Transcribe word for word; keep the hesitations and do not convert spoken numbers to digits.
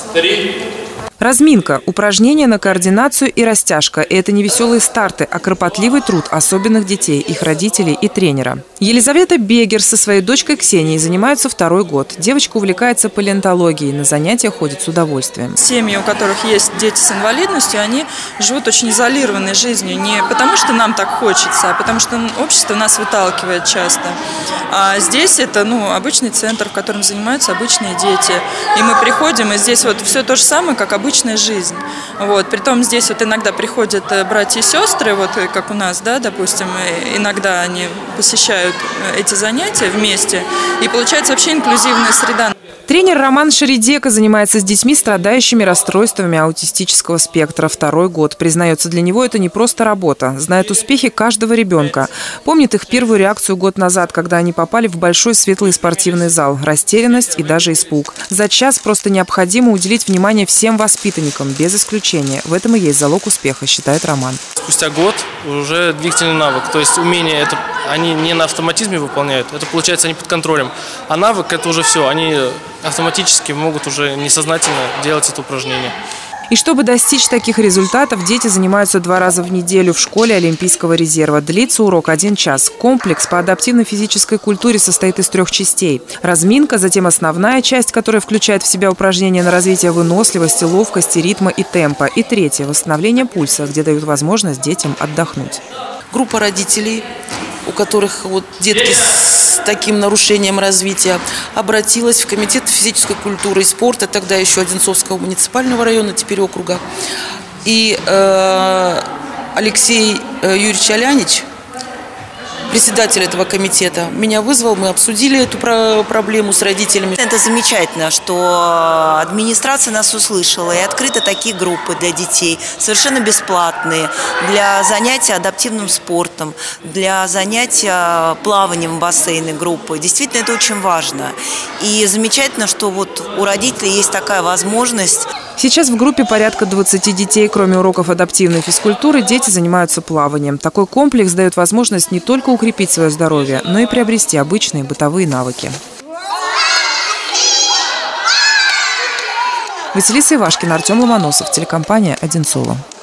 три. Разминка, упражнения на координацию и растяжка. И это не веселые старты, а кропотливый труд особенных детей, их родителей и тренера. Елизавета Бегер со своей дочкой Ксенией занимаются второй год. Девочка увлекается палеонтологией, на занятия ходит с удовольствием. Семьи, у которых есть дети с инвалидностью, они живут очень изолированной жизнью. Не потому, что нам так хочется, а потому что общество нас выталкивает часто. А здесь это ну, обычный центр, в котором занимаются обычные дети. И мы приходим, и здесь вот все то же самое, как обычно. Обычная жизнь. Вот. Притом здесь вот иногда приходят братья и сестры, вот как у нас, да, допустим, иногда они посещают эти занятия вместе, и получается вообще инклюзивная среда. Тренер Роман Шеридека занимается с детьми, страдающими расстройствами аутистического спектра. Второй год. Признается, для него это не просто работа. Знает успехи каждого ребенка. Помнит их первую реакцию год назад, когда они попали в большой светлый спортивный зал. Растерянность и даже испуг. За час просто необходимо уделить внимание всем воспитанникам, без исключения. В этом и есть залог успеха, считает Роман. Спустя год уже двигательный навык. То есть умение это они не на автоматизме выполняют. Это получается они под контролем. А навык это уже все. Они автоматически могут уже несознательно делать это упражнение. И чтобы достичь таких результатов, дети занимаются два раза в неделю в школе Олимпийского резерва. Длится урок один час. Комплекс по адаптивной физической культуре состоит из трех частей. Разминка, затем основная часть, которая включает в себя упражнения на развитие выносливости, ловкости, ритма и темпа. И третье – восстановление пульса, где дают возможность детям отдохнуть. Группа родителей, у которых вот детки с таким нарушением развития, обратилась в Комитет физической культуры и спорта, тогда еще Одинцовского муниципального района, теперь округа. И э, Алексей Юрьевич Алянич, председатель этого комитета, меня вызвал, мы обсудили эту проблему с родителями. Это замечательно, что администрация нас услышала и открыты такие группы для детей, совершенно бесплатные, для занятия адаптивным спортом, для занятия плаванием в бассейне группы. Действительно, это очень важно. И замечательно, что вот у родителей есть такая возможность. Сейчас в группе порядка двадцати детей. Кроме уроков адаптивной физкультуры, дети занимаются плаванием. Такой комплекс дает возможность не только укрепить свое здоровье, но и приобрести обычные бытовые навыки. Василиса Ивашкина, Артем Ломоносов, телекомпания «Одинцово».